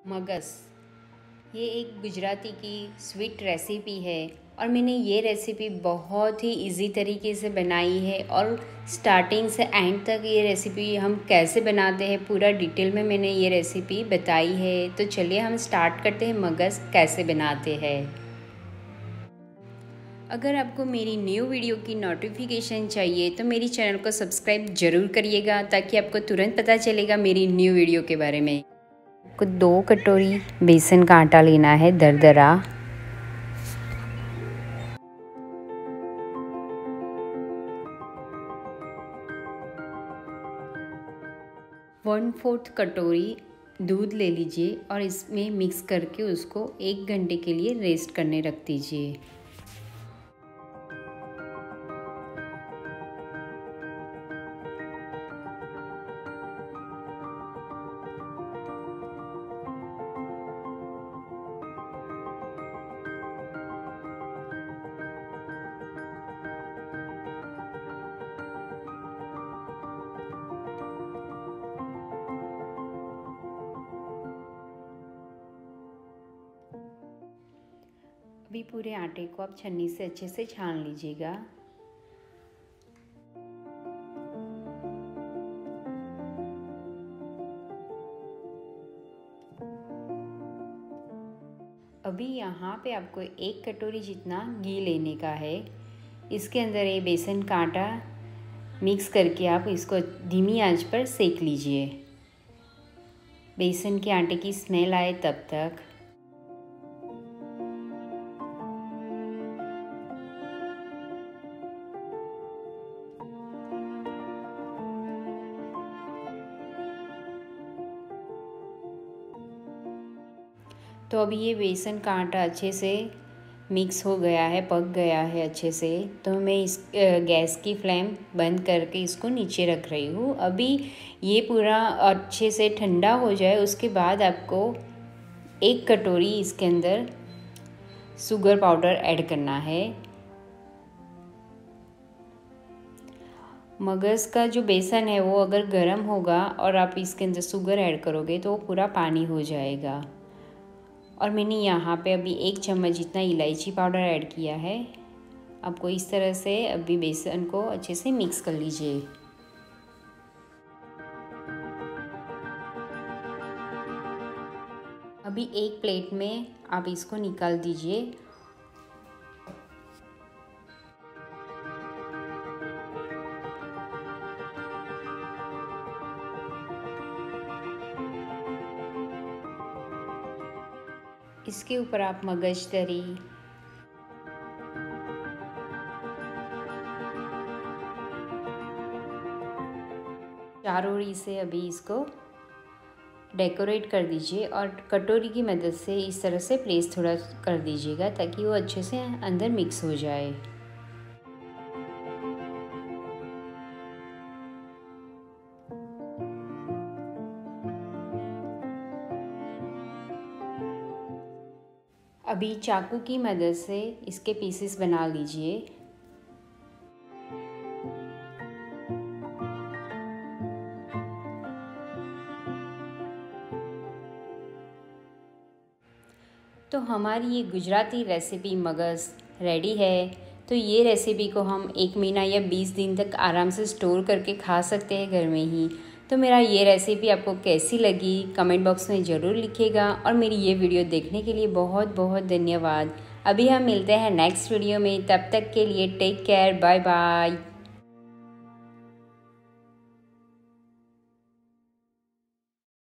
मगस ये एक गुजराती की स्वीट रेसिपी है और मैंने ये रेसिपी बहुत ही इजी तरीके से बनाई है और स्टार्टिंग से एंड तक ये रेसिपी हम कैसे बनाते हैं पूरा डिटेल में मैंने ये रेसिपी बताई है। तो चलिए हम स्टार्ट करते हैं मगस कैसे बनाते हैं। अगर आपको मेरी न्यू वीडियो की नोटिफिकेशन चाहिए तो मेरी चैनल को सब्सक्राइब ज़रूर करिएगा ताकि आपको तुरंत पता चलेगा मेरी न्यू वीडियो के बारे में। आपको 2 कटोरी बेसन का आटा लेना है दरदरा। वन फोर्थ कटोरी दूध ले लीजिए और इसमें मिक्स करके उसको 1 घंटे के लिए रेस्ट करने रख दीजिए। अभी पूरे आटे को आप छन्नी से अच्छे से छान लीजिएगा। अभी यहाँ पे आपको 1 कटोरी जितना घी लेने का है। इसके अंदर ये बेसन का आटा मिक्स करके आप इसको धीमी आंच पर सेक लीजिए, बेसन के आटे की स्मेल आए तब तक। तो अभी ये बेसन का आटा अच्छे से मिक्स हो गया है, पक गया है अच्छे से। तो मैं इस गैस की फ्लेम बंद करके इसको नीचे रख रही हूँ। अभी ये पूरा अच्छे से ठंडा हो जाए उसके बाद आपको 1 कटोरी इसके अंदर शुगर पाउडर ऐड करना है। मगज़ का जो बेसन है वो अगर गर्म होगा और आप इसके अंदर शुगर ऐड करोगे तो वो पूरा पानी हो जाएगा। और मैंने यहाँ पे अभी 1 चम्मच जितना इलायची पाउडर ऐड किया है। आपको इस तरह से अभी बेसन को अच्छे से मिक्स कर लीजिए। अभी एक प्लेट में आप इसको निकाल दीजिए। इसके ऊपर आप मगज तरी, चारों ओर से अभी इसको डेकोरेट कर दीजिए और कटोरी की मदद से इस तरह से प्लेस थोड़ा कर दीजिएगा ताकि वो अच्छे से अंदर मिक्स हो जाए। अभी चाकू की मदद से इसके पीसेस बना लीजिए। तो हमारी ये गुजराती रेसिपी मगज़ रेडी है। तो ये रेसिपी को हम 1 महीना या 20 दिन तक आराम से स्टोर करके खा सकते हैं घर में ही। तो मेरा ये रेसिपी आपको कैसी लगी कमेंट बॉक्स में ज़रूर लिखिएगा और मेरी ये वीडियो देखने के लिए बहुत बहुत धन्यवाद। अभी हम मिलते हैं नेक्स्ट वीडियो में, तब तक के लिए टेक केयर, बाय बाय।